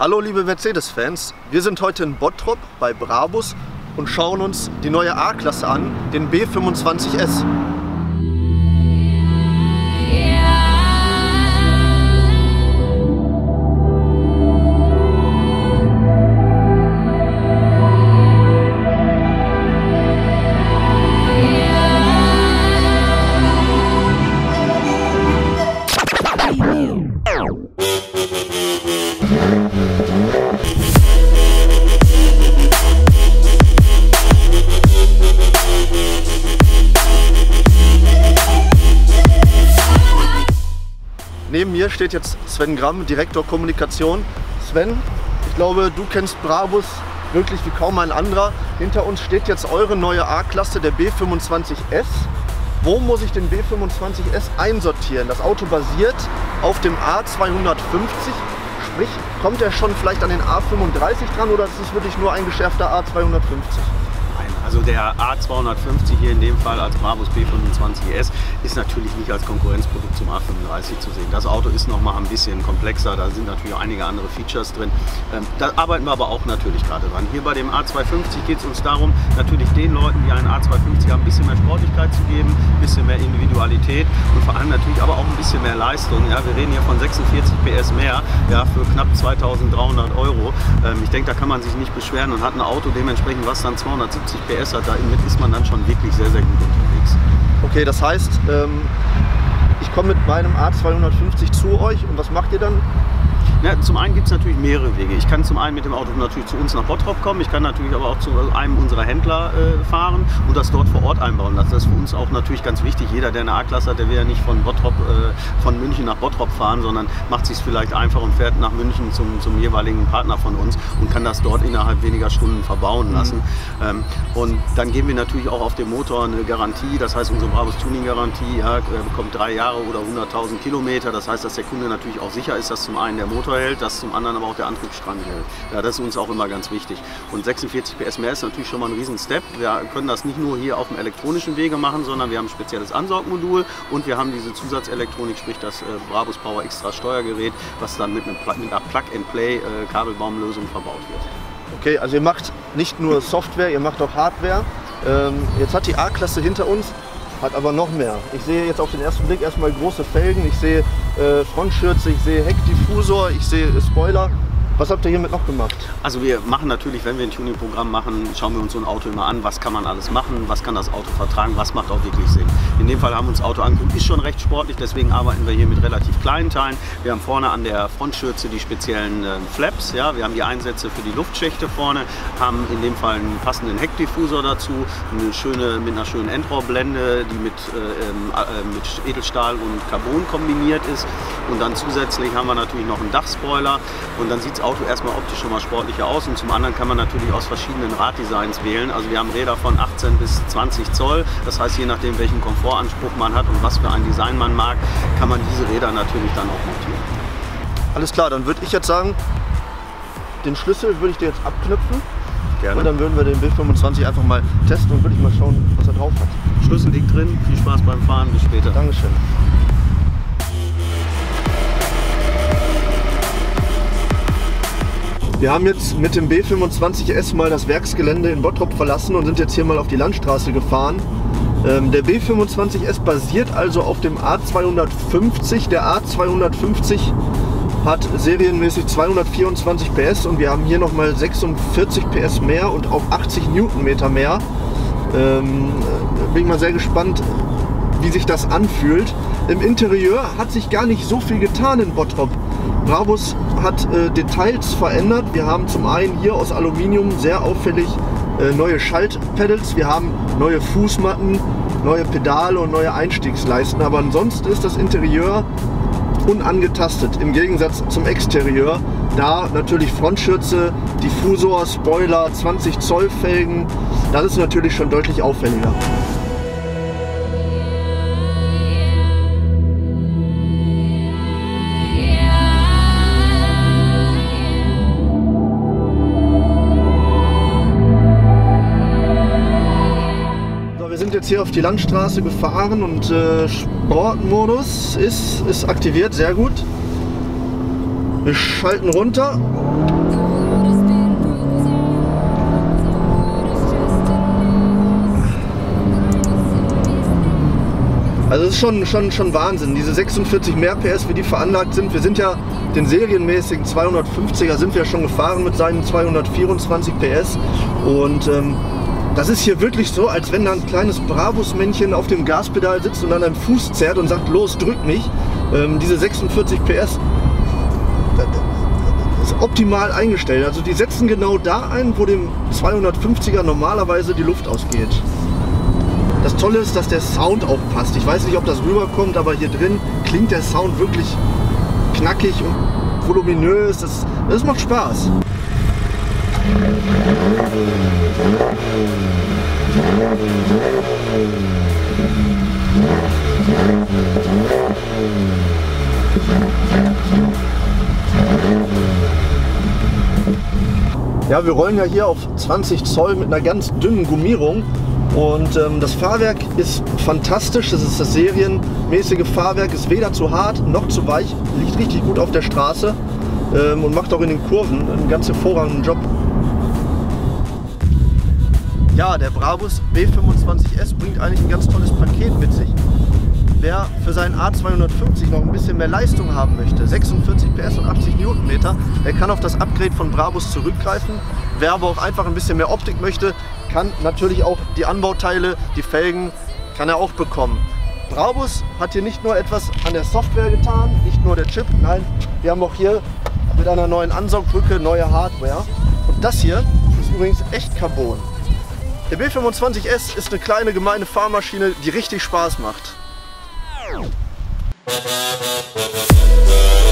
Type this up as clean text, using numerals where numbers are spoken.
Hallo liebe Mercedes-Fans, wir sind heute in Bottrop bei Brabus und schauen uns die neue A-Klasse an, den B25S. Neben mir steht jetzt Sven Gramm, Direktor Kommunikation. Sven, ich glaube, du kennst Brabus wirklich wie kaum ein anderer. Hinter uns steht jetzt eure neue A-Klasse, der B25S. Wo muss ich den B25S einsortieren? Das Auto basiert auf dem A250, sprich, kommt er schon vielleicht an den A35 dran oder ist es wirklich nur ein geschärfter A250? Also der A250 hier in dem Fall als Brabus B25S ist natürlich nicht als Konkurrenzprodukt zum A35 zu sehen. Das Auto ist noch mal ein bisschen komplexer, da sind natürlich auch einige andere Features drin. Da arbeiten wir aber auch natürlich gerade dran. Hier bei dem A250 geht es uns darum, natürlich den Leuten, die einen A250 haben, ein bisschen mehr Sportlichkeit zu geben, ein bisschen mehr Individualität und vor allem natürlich aber auch ein bisschen mehr Leistung. Ja, wir reden hier von 46 PS mehr, ja, für knapp 2.300 Euro. Ich denke, da kann man sich nicht beschweren und hat ein Auto dementsprechend, was dann 270 PS hat, damit ist man dann schon wirklich sehr, sehr gut unterwegs. Okay, das heißt, ich komme mit meinem A250 zu euch und was macht ihr dann? Ja, zum einen gibt es natürlich mehrere Wege. Ich kann zum einen mit dem Auto natürlich zu uns nach Bottrop kommen, ich kann natürlich aber auch zu einem unserer Händler fahren und das dort vor Ort einbauen lassen. Das ist für uns auch natürlich ganz wichtig. Jeder, der eine A-Klasse hat, der will ja nicht von München nach Bottrop fahren, sondern macht sich vielleicht einfach und fährt nach München zum jeweiligen Partner von uns und kann das dort innerhalb weniger Stunden verbauen lassen. Und dann geben wir natürlich auch auf dem Motor eine Garantie, das heißt unsere Brabus Tuning Garantie, ja, bekommt 3 Jahre oder 100.000 Kilometer. Das heißt, dass der Kunde natürlich auch sicher ist, dass zum einen der Motor hält, dass zum anderen aber auch der Antriebsstrang hält. Ja, das ist uns auch immer ganz wichtig. Und 46 PS mehr ist natürlich schon mal ein riesen Step. Wir können das nicht nur hier auf dem elektronischen Wege machen, sondern wir haben ein spezielles Ansaugmodul und wir haben diese Zusatzelektronik, sprich das Brabus Power Extra Steuergerät, was dann mit einer Plug-and-Play Kabelbaumlösung verbaut wird. Okay, also ihr macht nicht nur Software, ihr macht auch Hardware. Jetzt hat die A-Klasse hinter uns, hat aber noch mehr. Ich sehe jetzt auf den ersten Blick erstmal große Felgen, ich sehe Frontschürze, ich sehe Heckdiffusor, ich sehe Spoiler. Was habt ihr hiermit noch gemacht? Also wir machen natürlich, wenn wir ein Tuning-Programm machen, schauen wir uns so ein Auto immer an, was kann man alles machen, was kann das Auto vertragen, was macht auch wirklich Sinn. In dem Fall haben wir uns das Auto angeguckt, ist schon recht sportlich, deswegen arbeiten wir hier mit relativ kleinen Teilen. Wir haben vorne an der Frontschürze die speziellen Flaps, ja, wir haben die Einsätze für die Luftschächte vorne, haben in dem Fall einen passenden Heckdiffusor dazu, mit einer schönen Endrohrblende, die mit Edelstahl und Carbon kombiniert ist und dann zusätzlich haben wir natürlich noch einen Dachspoiler und dann sieht das Auto erstmal optisch schon mal sportlicher aus und zum anderen kann man natürlich aus verschiedenen Raddesigns wählen. Also wir haben Räder von 18 bis 20 Zoll, das heißt je nachdem welchen Komfortanspruch man hat und was für ein Design man mag, kann man diese Räder natürlich dann auch montieren. Alles klar, dann würde ich jetzt sagen, den Schlüssel würde ich dir jetzt abknüpfen. Gerne. Und dann würden wir den B25 einfach mal testen und würde ich mal schauen, was er drauf hat. Schlüssel liegt drin, viel Spaß beim Fahren, bis später. Dankeschön. Wir haben jetzt mit dem B25S mal das Werksgelände in Bottrop verlassen und sind jetzt hier mal auf die Landstraße gefahren. Der B25S basiert also auf dem A250. Der A250 hat serienmäßig 224 PS und wir haben hier nochmal 46 PS mehr und auch 80 Newtonmeter mehr. Bin ich mal sehr gespannt, wie sich das anfühlt. Im Interieur hat sich gar nicht so viel getan in Bottrop. Brabus hat Details verändert. Wir haben zum einen hier aus Aluminium sehr auffällig neue Schaltpedals. Wir haben neue Fußmatten, neue Pedale und neue Einstiegsleisten. Aber ansonsten ist das Interieur unangetastet im Gegensatz zum Exterieur. Da natürlich Frontschürze, Diffusor, Spoiler, 20 Zoll Felgen. Das ist natürlich schon deutlich auffälliger. Wir sind jetzt hier auf die Landstraße gefahren und Sportmodus ist aktiviert, sehr gut. Wir schalten runter. Also es ist schon Wahnsinn, diese 46 mehr PS, wie die veranlagt sind. Wir sind ja den serienmäßigen 250er sind wir schon gefahren mit seinen 224 PS. Und das ist hier wirklich so, als wenn da ein kleines Brabus-Männchen auf dem Gaspedal sitzt und an einem Fuß zerrt und sagt, los, drück mich. Diese 46 PS ist optimal eingestellt. Also die setzen genau da ein, wo dem 250er normalerweise die Luft ausgeht. Das Tolle ist, dass der Sound auch passt. Ich weiß nicht, ob das rüberkommt, aber hier drin klingt der Sound wirklich knackig und voluminös. Das macht Spaß. Ja, wir rollen ja hier auf 20 Zoll mit einer ganz dünnen Gummierung. Und das Fahrwerk ist fantastisch, das ist das serienmäßige Fahrwerk, ist weder zu hart noch zu weich, liegt richtig gut auf der Straße und macht auch in den Kurven einen ganz hervorragenden Job. Ja, der Brabus B25S bringt eigentlich ein ganz tolles Paket mit sich. Wer für seinen A250 noch ein bisschen mehr Leistung haben möchte, 46 PS und 80 Newtonmeter, der kann auf das Upgrade von Brabus zurückgreifen. Wer aber auch einfach ein bisschen mehr Optik möchte, kann natürlich auch die Anbauteile, die Felgen, kann er auch bekommen. Brabus hat hier nicht nur etwas an der Software getan, nicht nur der Chip, nein, wir haben auch hier mit einer neuen Ansaugbrücke neue Hardware. Und das hier ist übrigens echt Carbon. Der B25S ist eine kleine gemeine Fahrmaschine, die richtig Spaß macht.